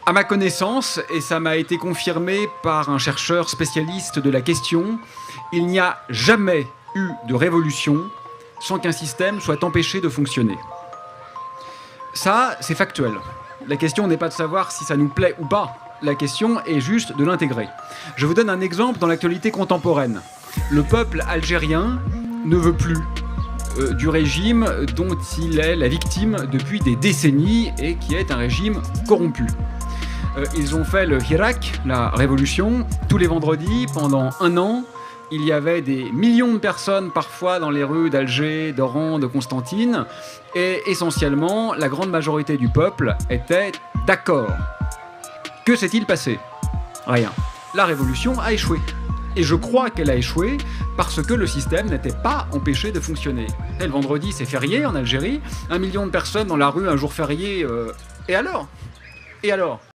À ma connaissance, et ça m'a été confirmé par un chercheur spécialiste de la question, il n'y a jamais eu de révolution sans qu'un système soit empêché de fonctionner. Ça, c'est factuel. La question n'est pas de savoir si ça nous plaît ou pas. La question est juste de l'intégrer. Je vous donne un exemple dans l'actualité contemporaine. Le peuple algérien ne veut plus du régime dont il est la victime depuis des décennies et qui est un régime corrompu. Ils ont fait le Hirak, la révolution, tous les vendredis pendant 1 an. Il y avait des millions de personnes parfois dans les rues d'Alger, d'Oran, de Constantine, et essentiellement, la grande majorité du peuple était d'accord. Que s'est-il passé? Rien. La révolution a échoué. Et je crois qu'elle a échoué parce que le système n'était pas empêché de fonctionner. Et le vendredi, c'est férié en Algérie, 1 million de personnes dans la rue un jour férié, et alors?